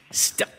Stop.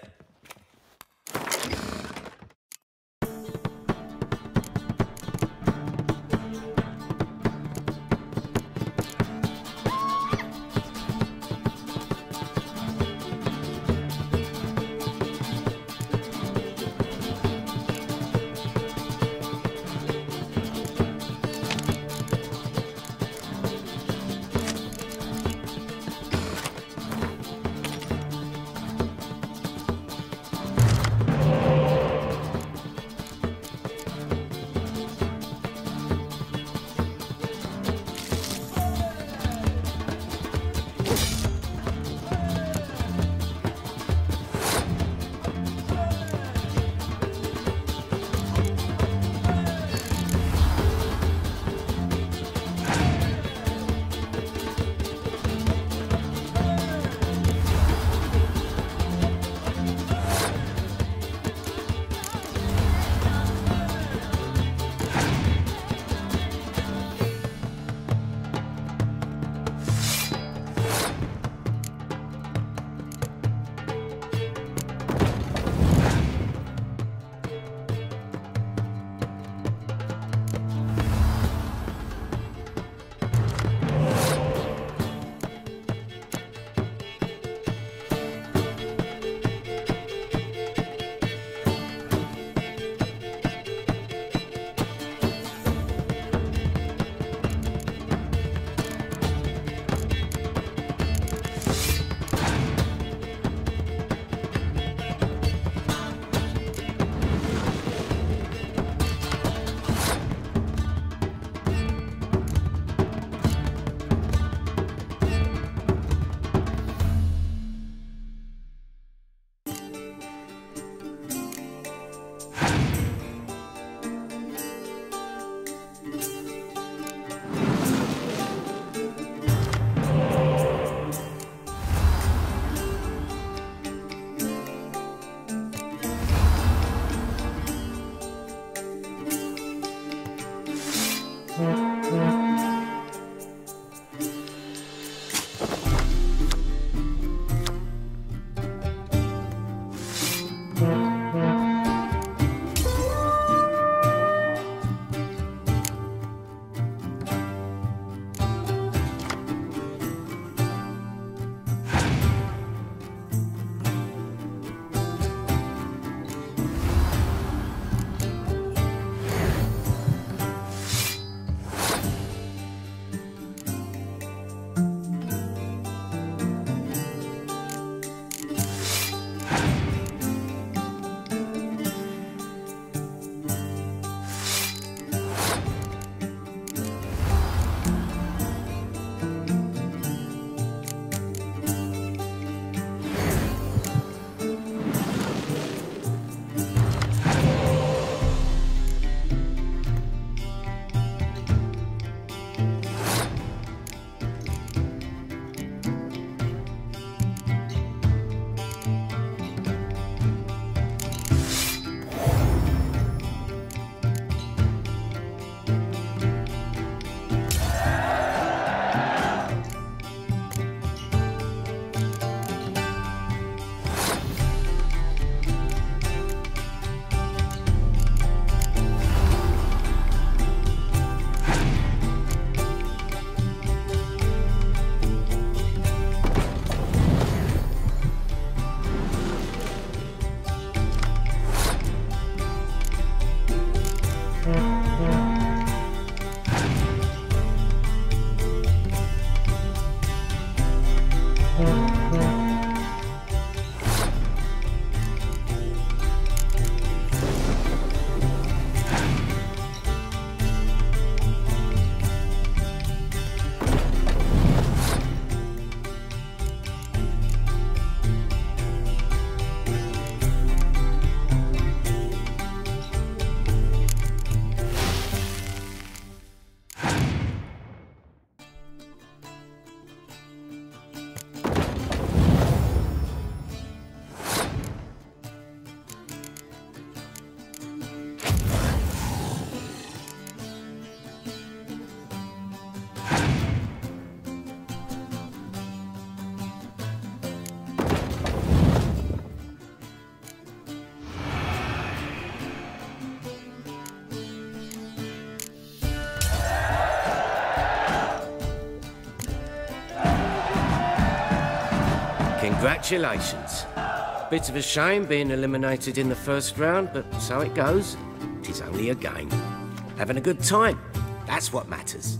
Congratulations. Bit of a shame being eliminated in the first round, but so it goes. 'Tis only a game. Having a good time, that's what matters.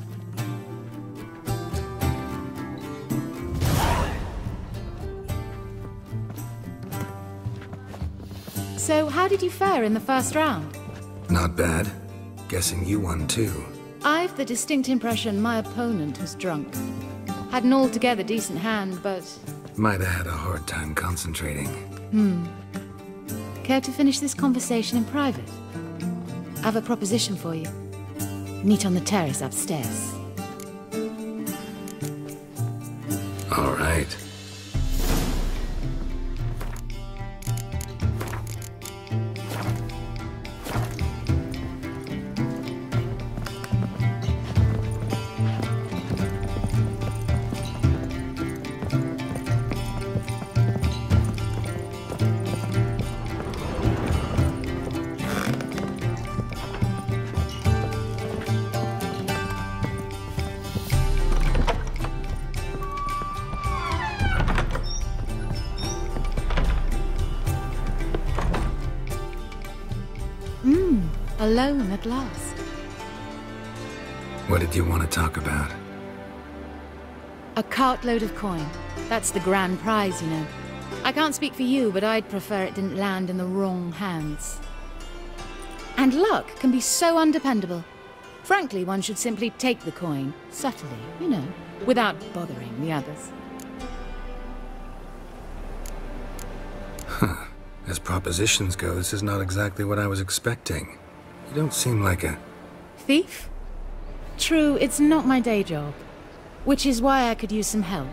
So, how did you fare in the first round? Not bad. Guessing you won too. I've the distinct impression my opponent was drunk. Had an altogether decent hand, but... Might have had a hard time concentrating. Care to finish this conversation in private? I have a proposition for you. Meet on the terrace upstairs. All right. Alone at last. What did you want to talk about? A cartload of coin. That's the grand prize, you know. I can't speak for you, but I'd prefer it didn't land in the wrong hands. And luck can be so undependable. Frankly, one should simply take the coin, subtly, you know, without bothering the others. Huh. As propositions go, this is not exactly what I was expecting. You don't seem like a... Thief? True, it's not my day job. Which is why I could use some help.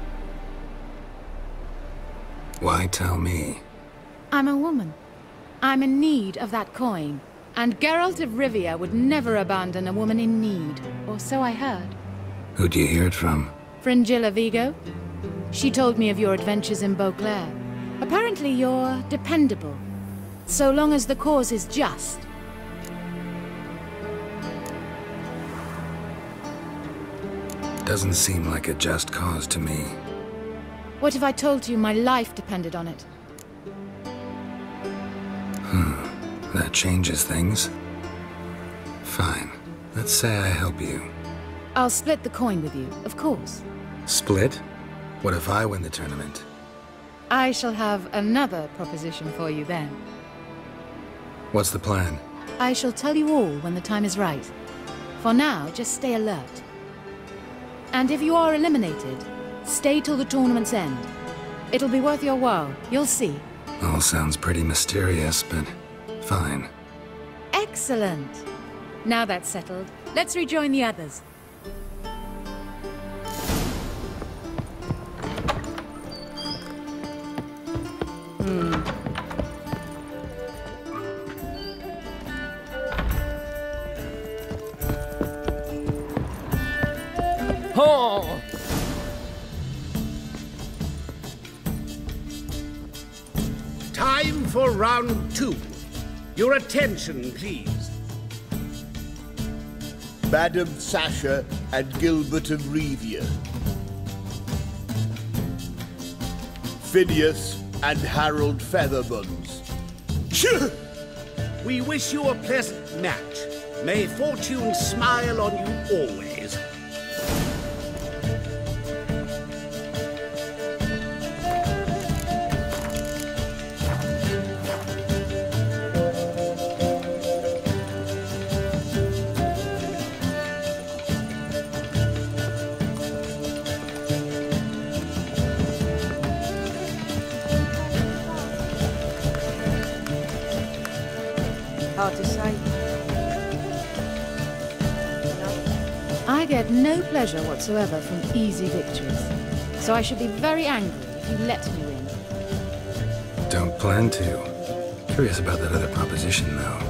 Why tell me? I'm a woman. I'm in need of that coin. And Geralt of Rivia would never abandon a woman in need. Or so I heard. Who'd you hear it from? Fringilla Vigo. She told me of your adventures in Beauclair. Apparently you're dependable. So long as the cause is just. Doesn't seem like a just cause to me. What if I told you my life depended on it? That changes things. Fine. Let's say I help you. I'll split the coin with you, of course. Split? What if I win the tournament? I shall have another proposition for you then. What's the plan? I shall tell you all when the time is right. For now, just stay alert. And if you are eliminated, stay till the tournament's end. It'll be worth your while, you'll see. All sounds pretty mysterious, but fine. Excellent! Now that's settled, let's rejoin the others. Oh! Time for round 2. Your attention, please. Madam Sasha and Gilbert of Rivia. Phineas and Harold Featherbones. We wish you a pleasant match. May fortune smile on you always. Hard to say. I get no pleasure whatsoever from easy victories. So I should be very angry if you let me win. Don't plan to. Curious about that other proposition, though.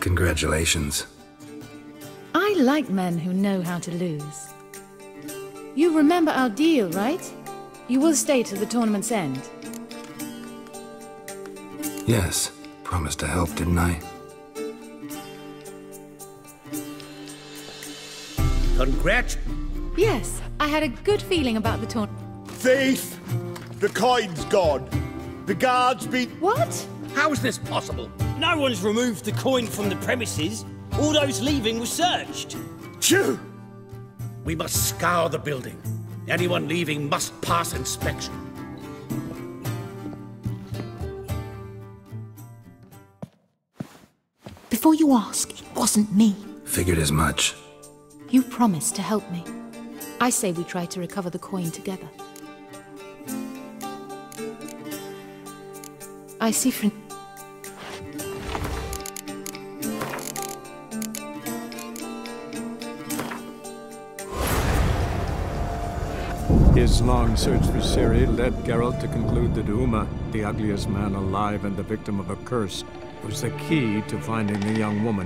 Congratulations. I like men who know how to lose. You remember our deal, right? You will stay to the tournament's end. Yes. Promised to help, didn't I? Congrats. Yes, I had a good feeling about the tournament. Thief! The coin's gone. The guard's been... What? How is this possible? No one's removed the coin from the premises. All those leaving were searched. Phew! We must scour the building. Anyone leaving must pass inspection. Before you ask, it wasn't me. Figured as much. You promised to help me. I say we try to recover the coin together. I see friend. His long search for Ciri led Geralt to conclude that Uma, the ugliest man alive and the victim of a curse, was the key to finding the young woman.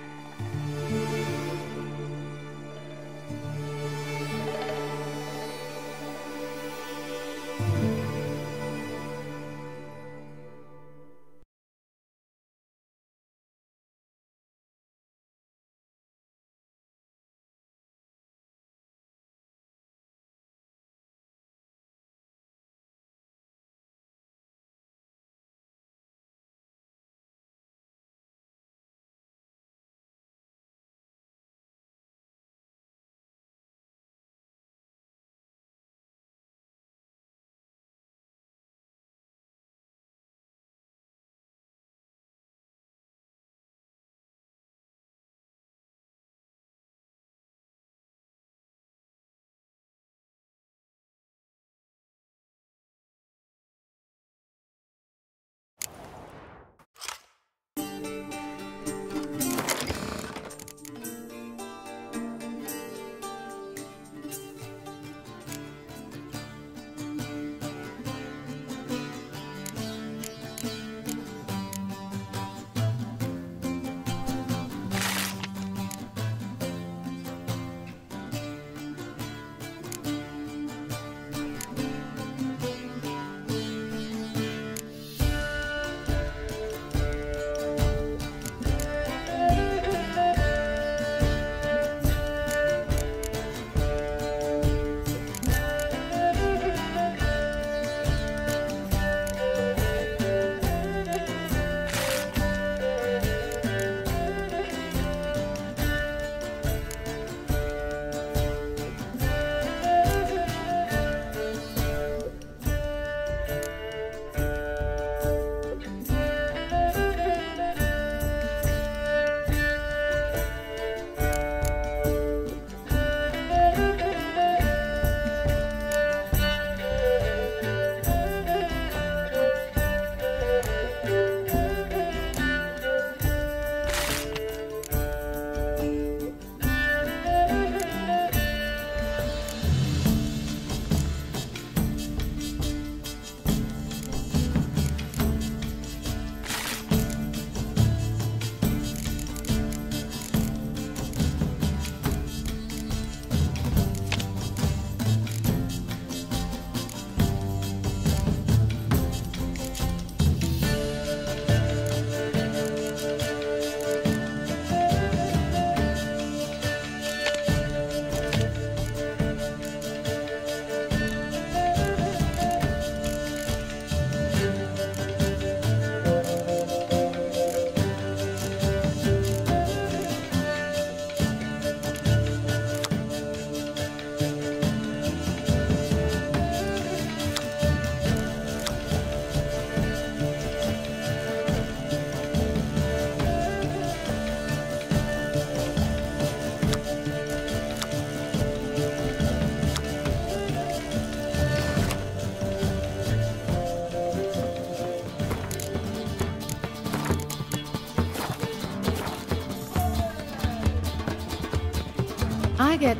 I get...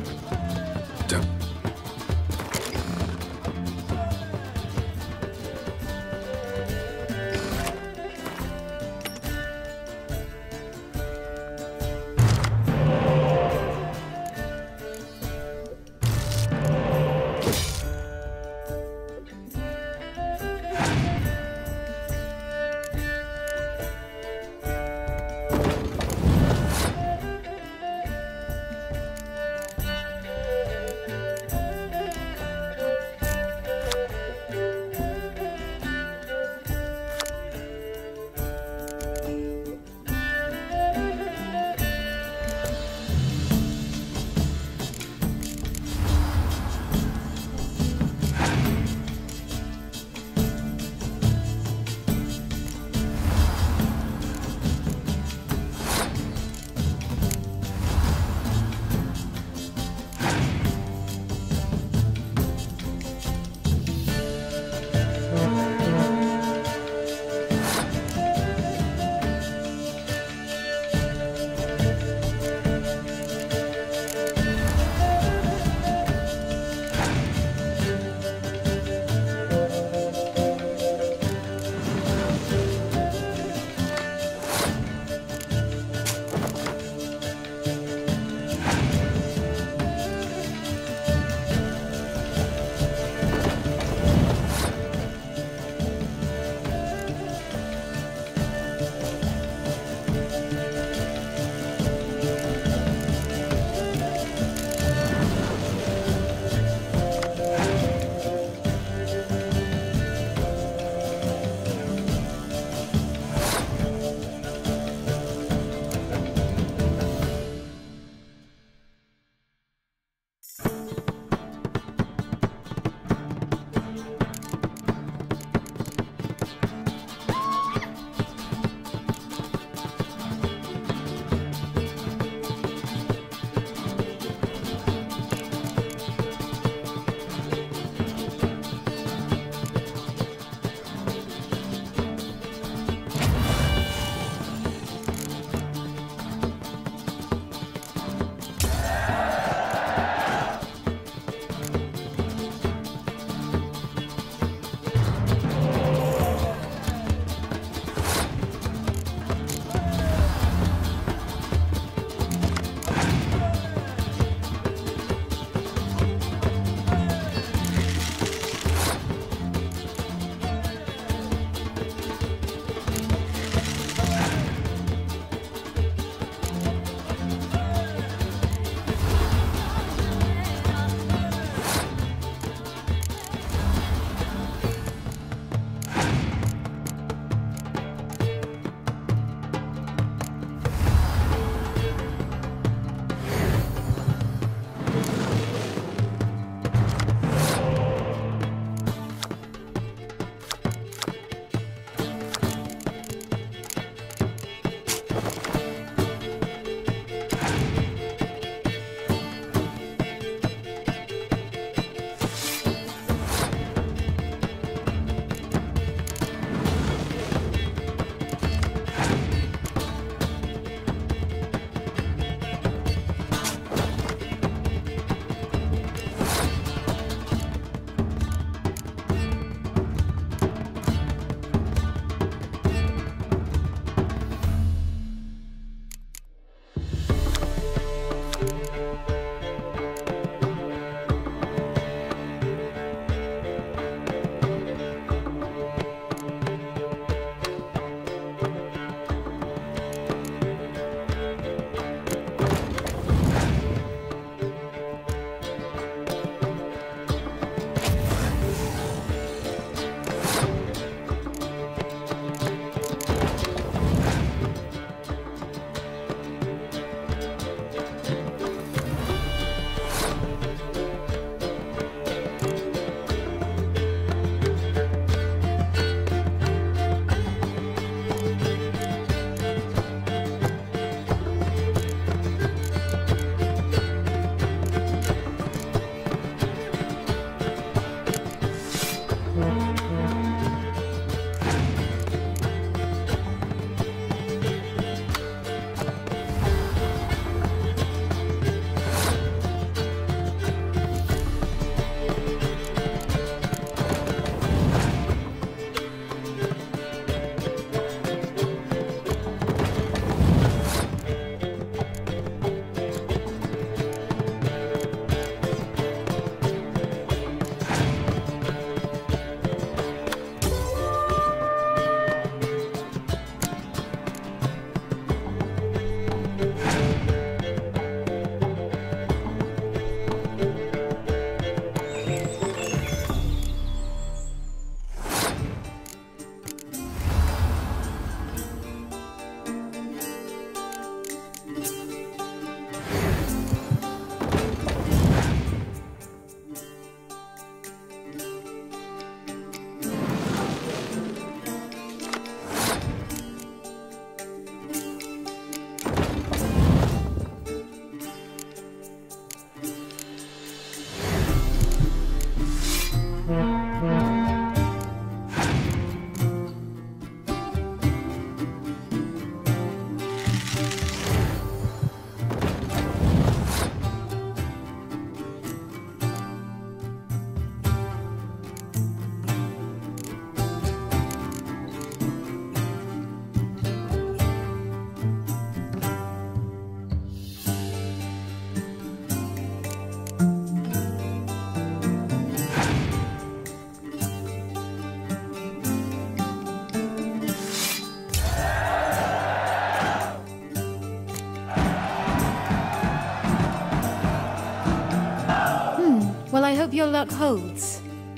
Well, I hope your luck holds.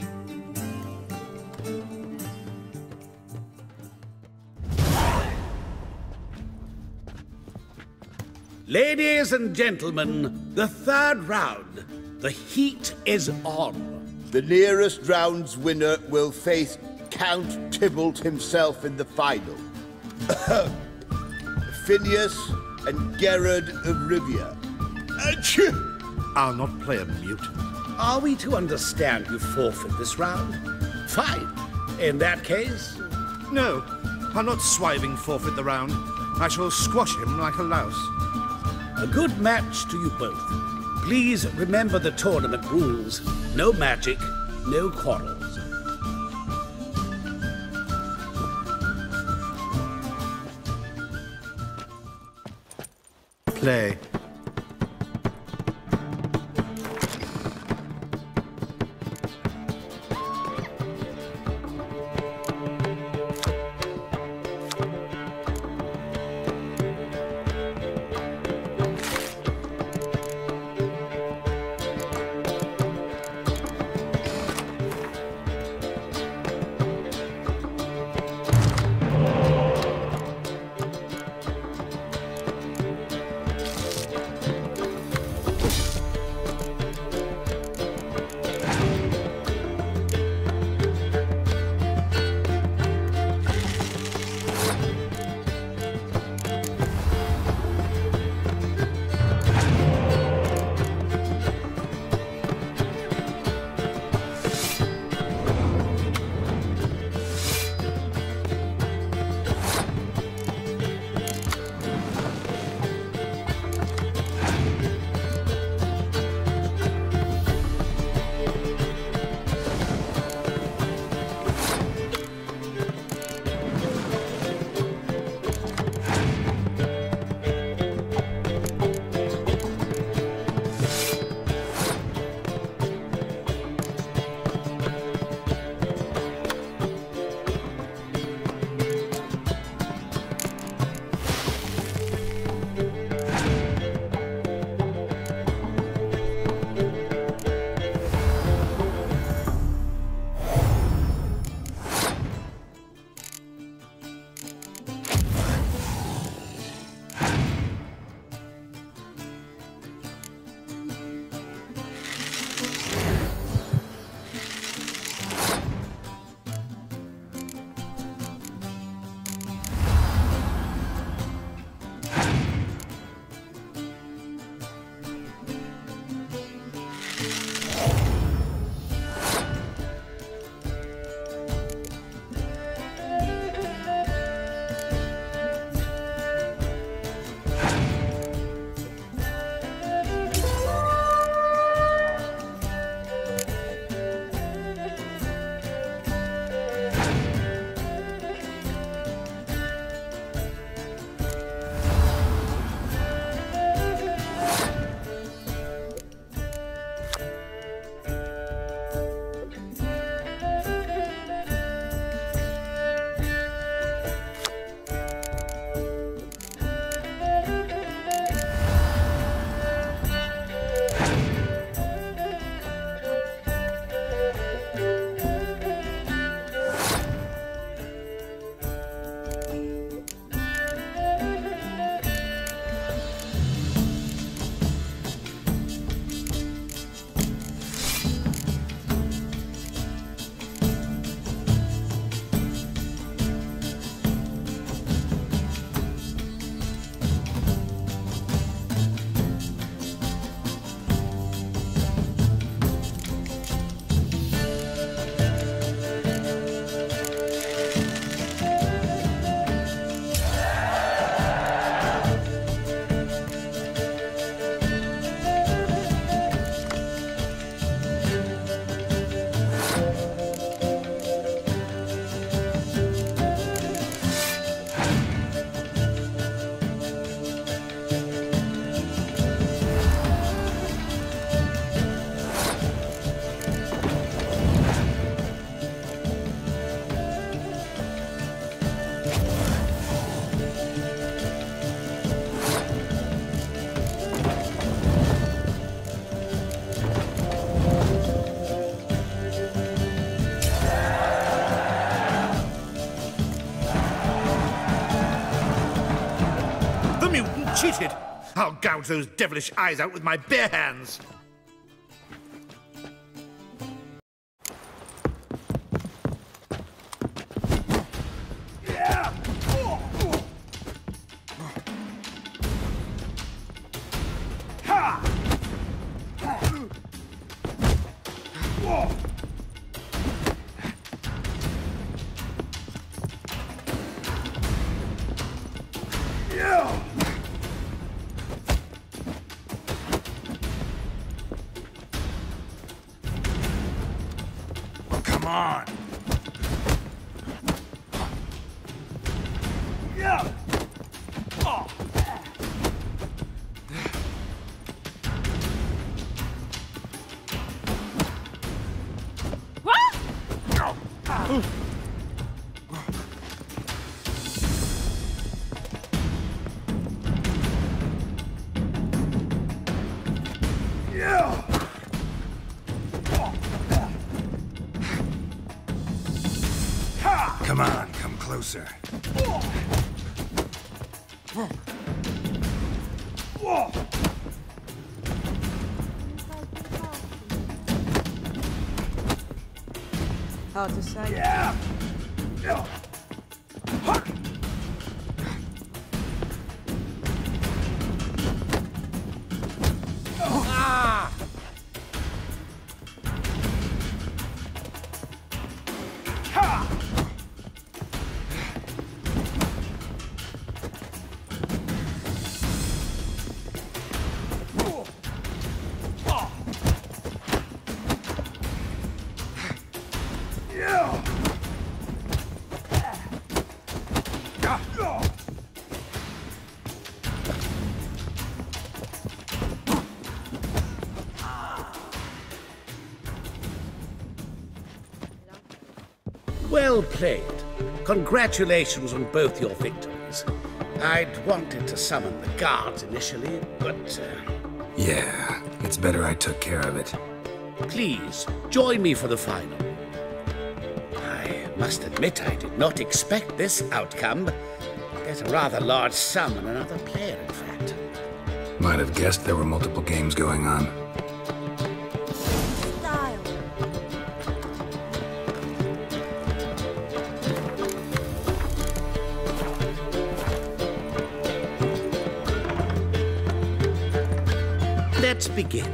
Ladies and gentlemen, the third round. The heat is on. The nearest round's winner will face Count Tybalt himself in the final. Phineas and Gerard of Rivia. Achoo! I'll not play a mute. Are we to understand you forfeit this round? Fine. In that case... No, I'll not swiving forfeit the round. I shall squash him like a louse. A good match to you both. Please remember the tournament rules. No magic, no quarrels. Play. Cheated! I'll gouge those devilish eyes out with my bare hands. Come on! Come on, come closer. Hard to say. Well played. Congratulations on both your victories. I'd wanted to summon the guards initially, but... Yeah, it's better I took care of it. Please, join me for the final. I must admit I did not expect this outcome. There's a rather large sum and another player, in fact. Might have guessed there were multiple games going on. Style. Let's begin.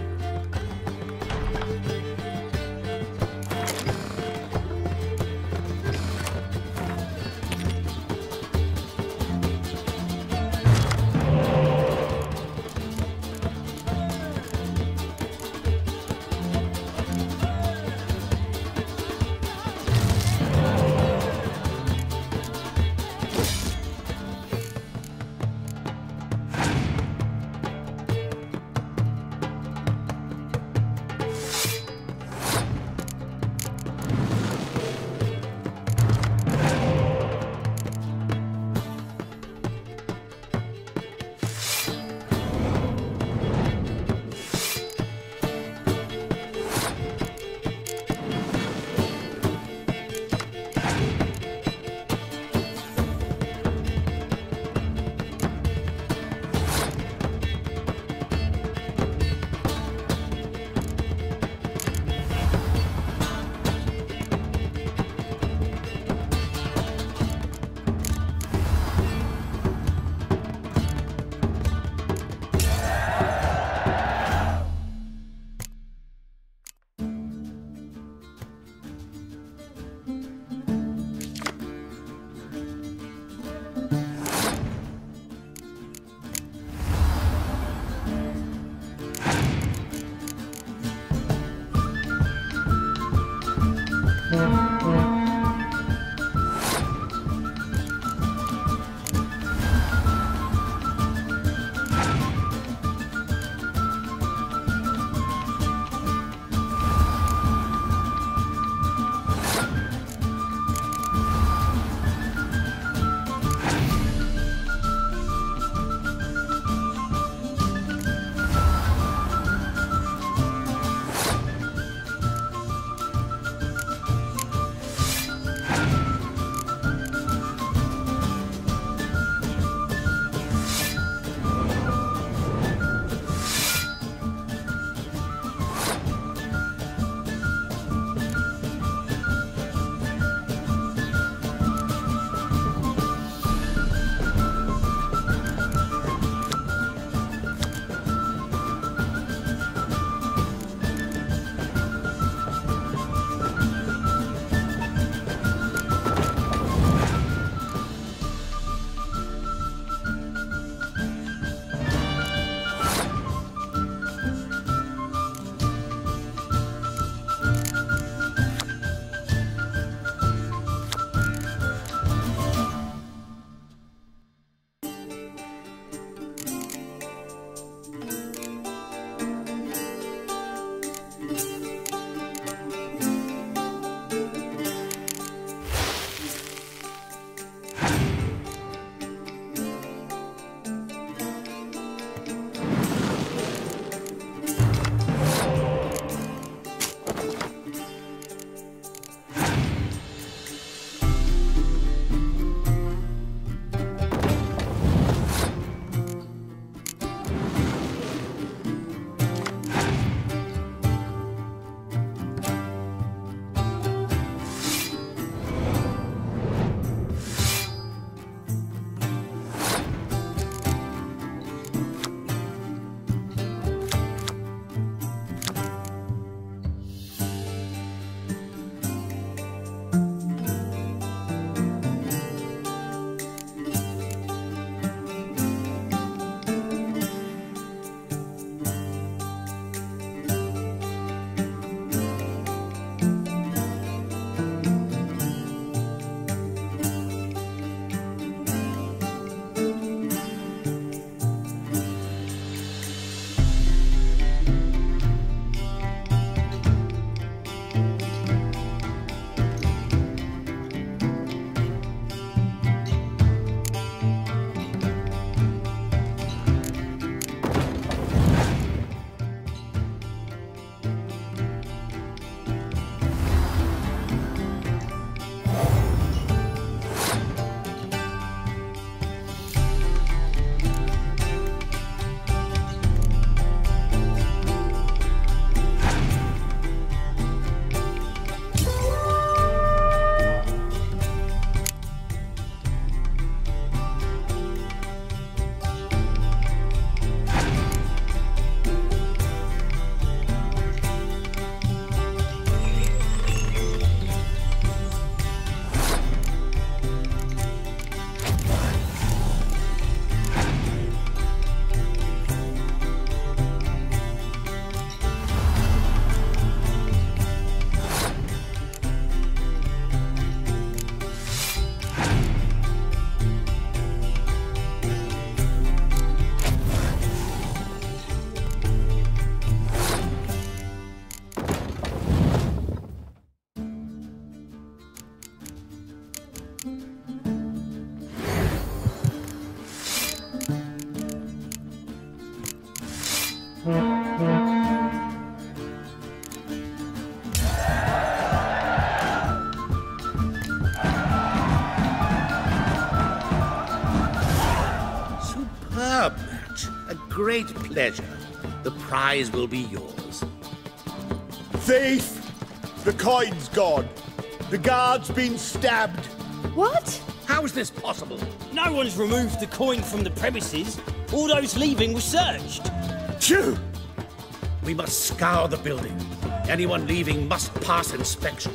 such a great pleasure. The prize will be yours. Thief! The coin's gone. The guard's been stabbed. What? How is this possible? No one's removed the coin from the premises. All those leaving were searched. Phew! We must scour the building. Anyone leaving must pass inspection.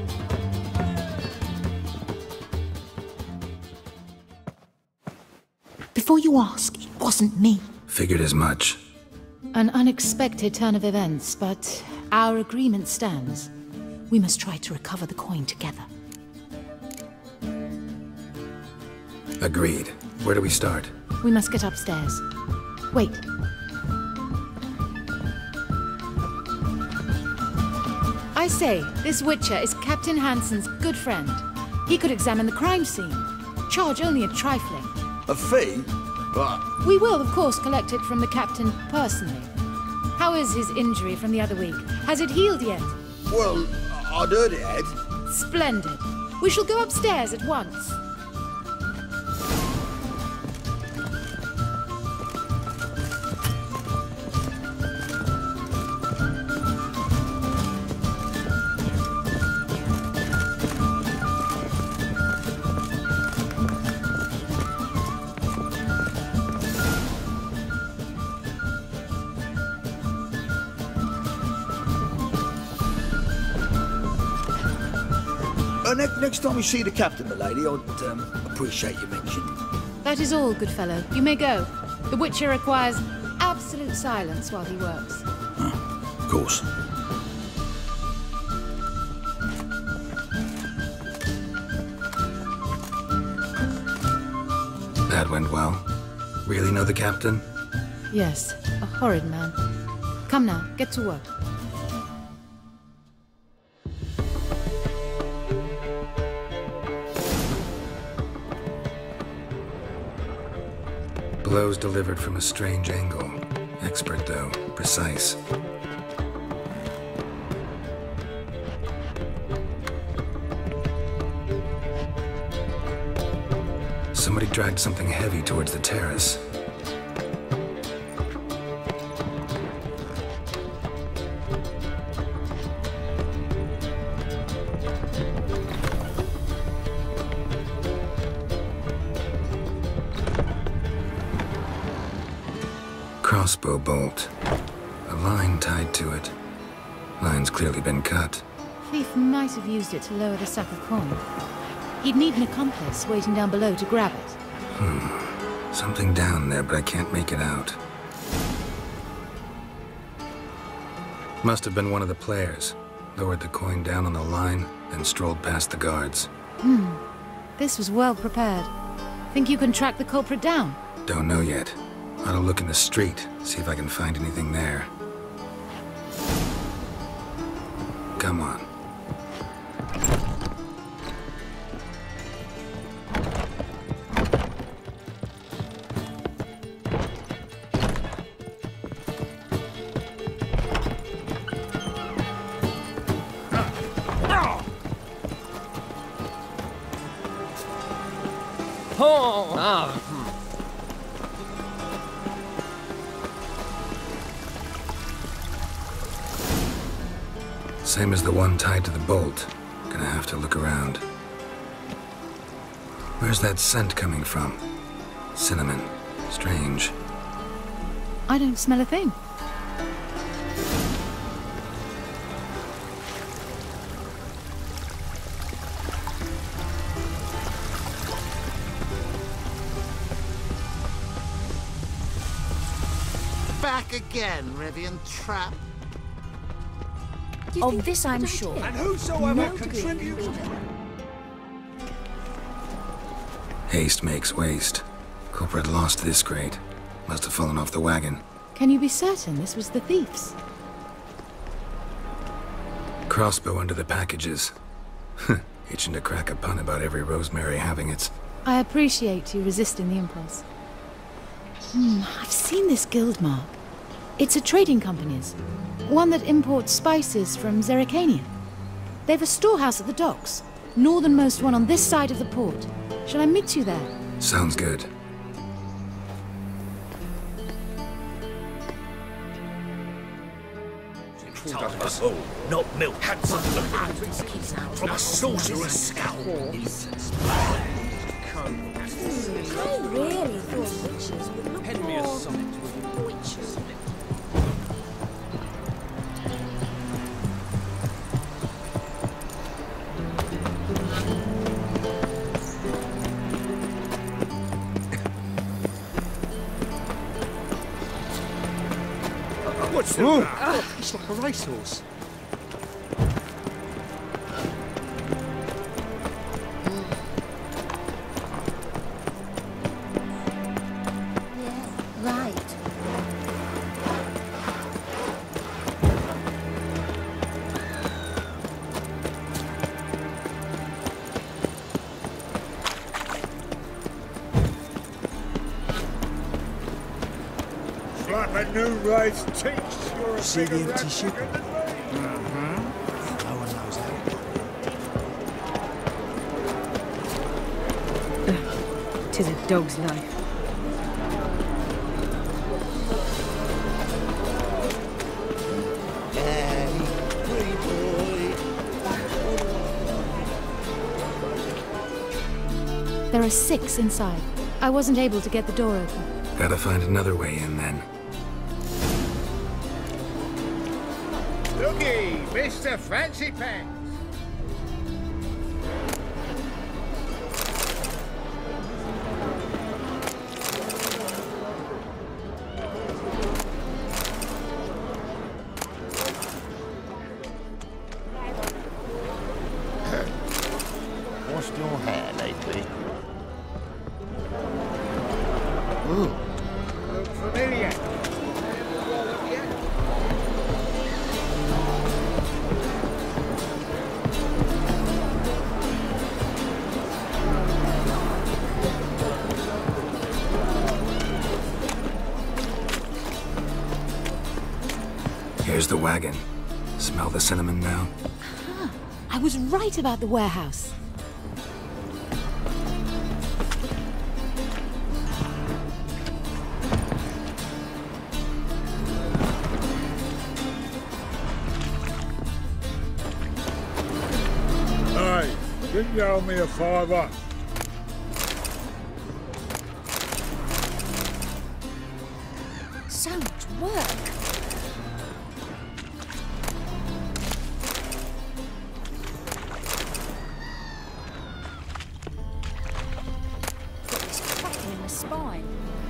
Before you ask, it wasn't me. Figured as much. An unexpected turn of events, but our agreement stands. We must try to recover the coin together. Agreed. Where do we start? We must get upstairs. Wait. I say, this Witcher is Captain Hansen's good friend. He could examine the crime scene. Charge only a trifling. A fee? But... We will, of course, collect it from the captain personally. How is his injury from the other week? Has it healed yet? Well, I'd heard it had. Splendid. We shall go upstairs at once. Next time you see the captain, milady, I'd appreciate you mentioning. That is all, good fellow. You may go. The Witcher requires absolute silence while he works. Of course. That went well. Really know the captain? Yes, a horrid man. Come now, get to work. Blows delivered from a strange angle. Expert, though. Precise. Somebody dragged something heavy towards the terrace. Crossbow bolt. A line tied to it. Line's clearly been cut. Thief might have used it to lower the sack of coin. He'd need an accomplice waiting down below to grab it. Something down there, but I can't make it out. Must have been one of the players. Lowered the coin down on the line, then strolled past the guards. This was well prepared. Think you can track the culprit down? Don't know yet. Ought to look in the street, see if I can find anything there. Come on. Same as the one tied to the bolt. Gonna have to look around. Where's that scent coming from? Cinnamon. Strange. I don't smell a thing. Back again, Rivian Trap. Of this I'm sure. And whosoever contributes... Haste makes waste. Culprit lost this crate. Must have fallen off the wagon. Can you be certain this was the thief's? Crossbow under the packages. Itching to crack a pun about every Rosemary having its... I appreciate you resisting the impulse. I've seen this guild mark. It's a trading company's. One that imports spices from Zerrikania. They've a storehouse at the docks. Northernmost one on this side of the port. Shall I meet you there? Sounds good. pulled out of a hole, not milk. Handsome looking. From a sorcerer's scowl. I really thought witches would look Pen me a more sonnet with witches. What's the matter? It's like a racehorse. Right. Like a new race teach you're a See the bigger empty rat ship? than me. No one knows how. 'Tis a dog's life. There are 6 inside. I wasn't able to get the door open. Gotta find another way in then. Looky, Mr. Fancy Pants. Washed your hair lately? Ooh. Look familiar. Here's the wagon. Smell the cinnamon now? I was right about the warehouse. Hey, didn't you owe me a $5? So much work. Got this cracking in the spine.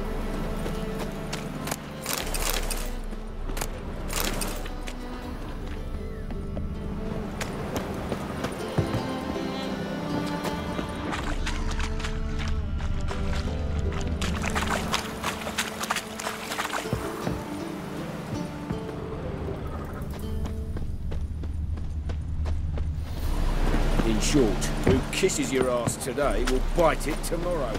In short, who kisses your ass today will bite it tomorrow.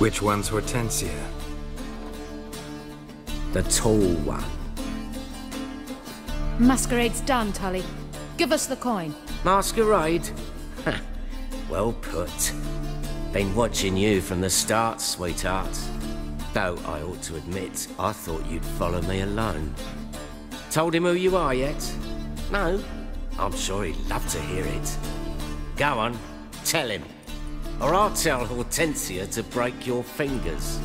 Which one's Hortensia? The tall one. Masquerade's done, Tully. Give us the coin. Masquerade? Ha, well put. Been watching you from the start, sweetheart. Though I ought to admit, I thought you'd follow me alone. Told him who you are yet? No? I'm sure he'd love to hear it. Go on, tell him. Or I'll tell Hortensia to break your fingers.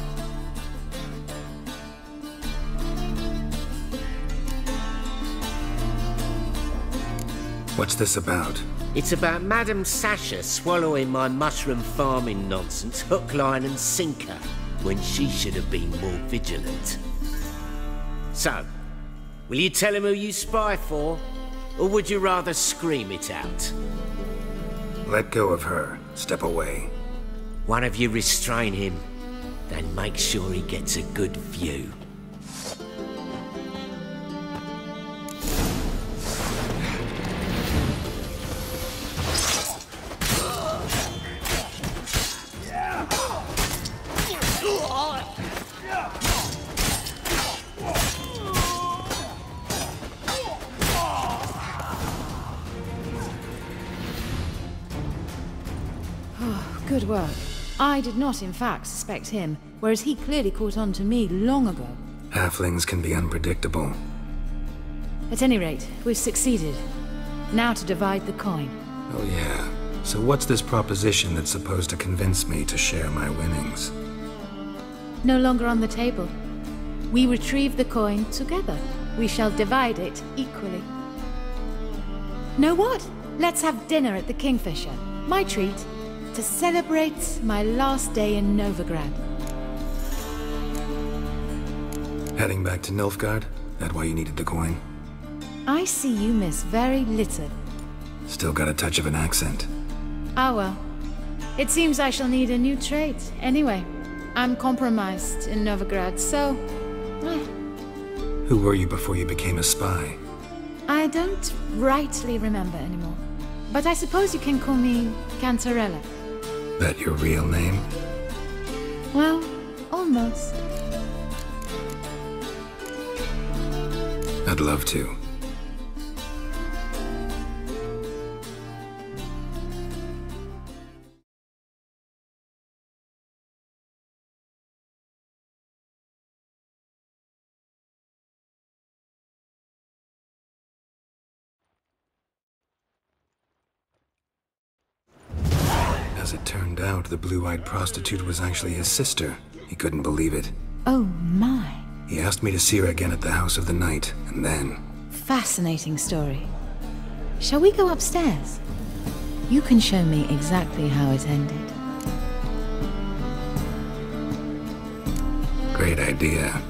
What's this about? It's about Madame Sasha swallowing my mushroom farming nonsense hook, line and sinker, when she should have been more vigilant. So, will you tell him who you spy for? Or would you rather scream it out? Let go of her. Step away. One of you restrain him, then make sure he gets a good view. Good work. I did not, in fact, suspect him, whereas he clearly caught on to me long ago. Halflings can be unpredictable. At any rate, we've succeeded. Now to divide the coin. Oh yeah. So what's this proposition that's supposed to convince me to share my winnings? No longer on the table. We retrieve the coin together. We shall divide it equally. Know what? Let's have dinner at the Kingfisher. My treat. To celebrate my last day in Novigrad. Heading back to Nilfgaard? That why you needed the coin? I see you miss very little. Still got a touch of an accent. Ah well. It seems I shall need a new trait. Anyway, I'm compromised in Novigrad, so... Who were you before you became a spy? I don't rightly remember anymore. But I suppose you can call me Cantarella. That your real name? Well, almost. I'd love to. As it turned out, the blue-eyed prostitute was actually his sister. He couldn't believe it. Oh my. He asked me to see her again at the House of the Night, and then... Fascinating story. Shall we go upstairs? You can show me exactly how it ended. Great idea.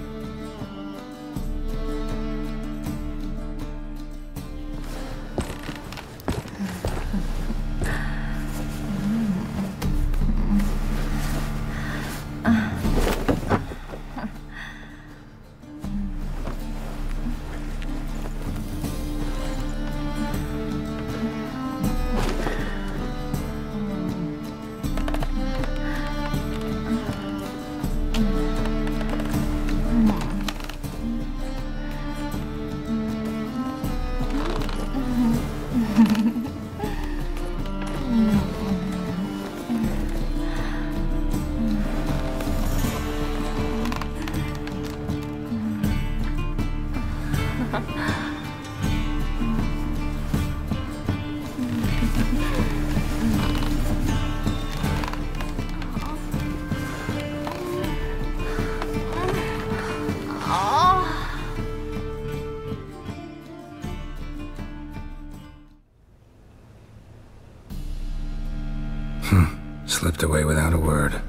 Slipped away without a word.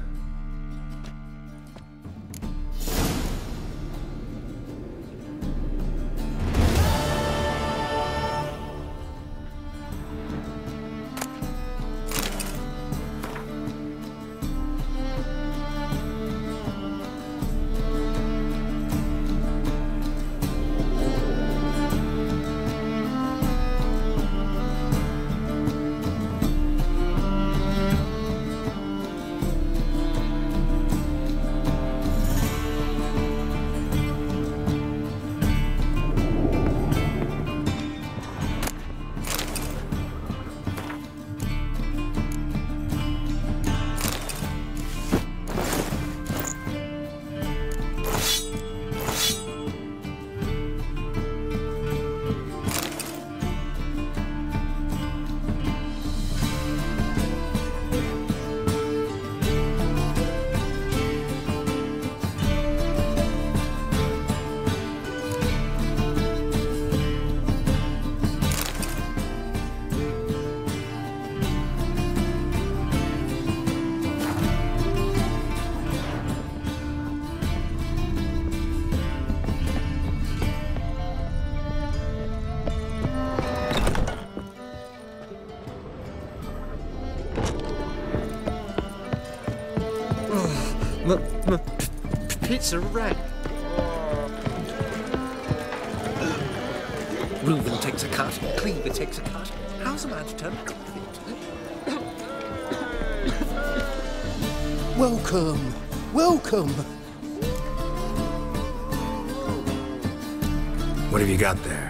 It's a rat. Reuben takes a cut, Cleaver takes a cut. How's a man to turn a conflict? Welcome! Welcome! What have you got there?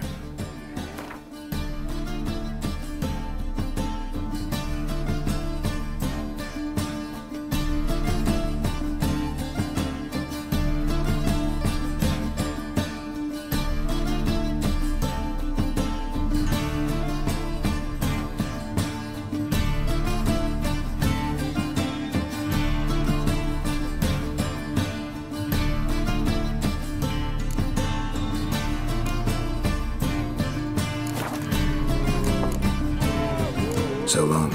So long.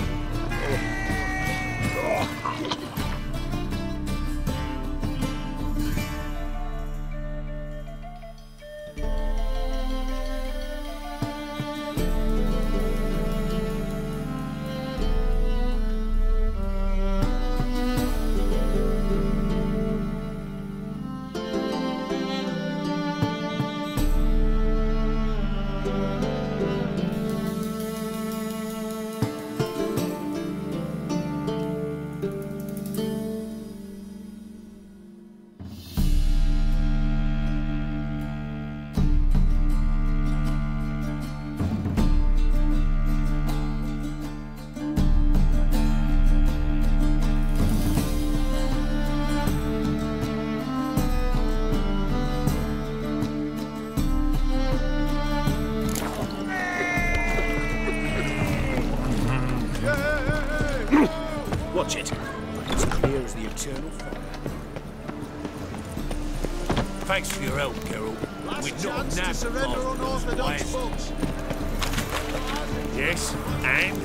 Watch it. It's clear as the eternal fire. Thanks for your help, Geralt. We'd not have nabbed surrender unorthodox folks. Yes, and?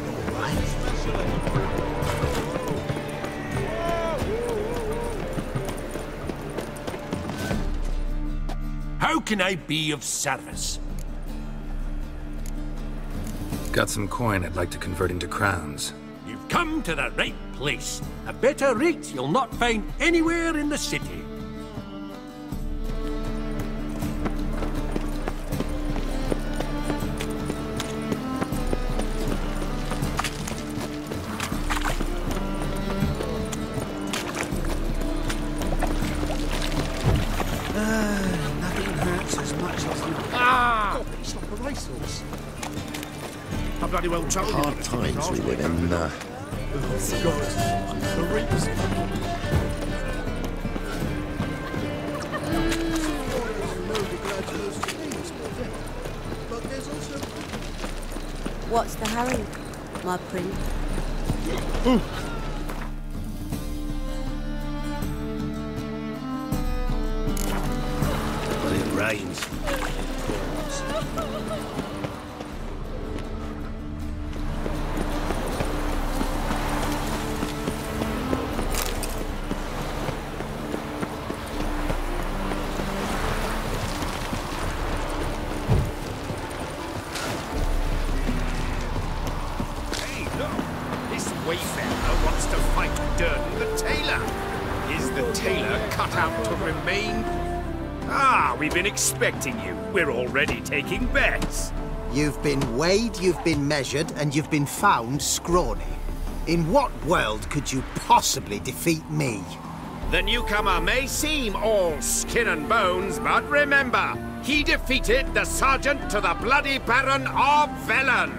How can I be of service? Got some coin I'd like to convert into crowns. You've come to the right place. A better rate you'll not find anywhere in the city. Nothing hurts as much as you... God, it's like a racehorse. I bloody well told you. Hard times we live in. What's the hurry, my prince? When it rains. Wayfarer wants to fight Durden the tailor. Is the tailor cut out to remain? Ah, we've been expecting you. We're already taking bets. You've been weighed, you've been measured, and you've been found scrawny. In what world could you possibly defeat me? The newcomer may seem all skin and bones, but remember, he defeated the sergeant to the bloody Baron of Velen.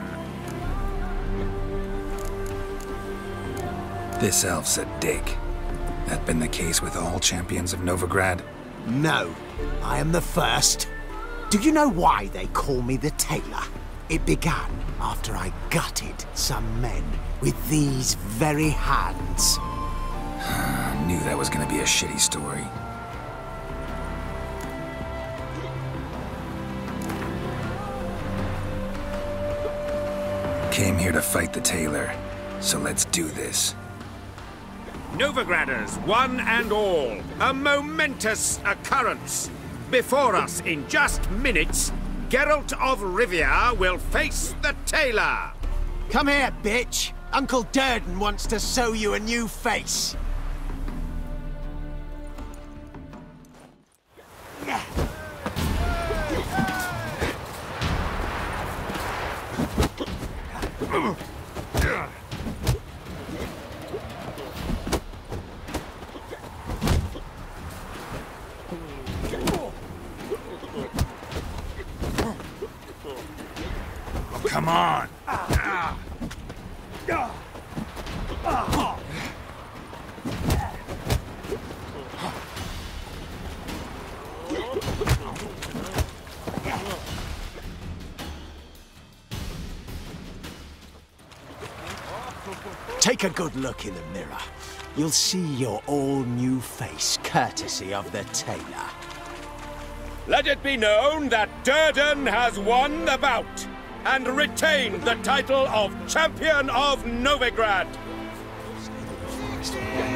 This elf's a dick. That been the case with all champions of Novigrad? No, I am the first. Do you know why they call me the Tailor? It began after I gutted some men with these very hands. I knew that was gonna be a shitty story. Came here to fight the tailor, so let's do this. Novigraders, one and all, a momentous occurrence. Before us, in just minutes, Geralt of Rivia will face the tailor. Come here, bitch. Uncle Durden wants to sew you a new face. Come on! Take a good look in the mirror. You'll see your all-new face, courtesy of the tailor. Let it be known that Durden has won the bout and retained the title of Champion of Novigrad.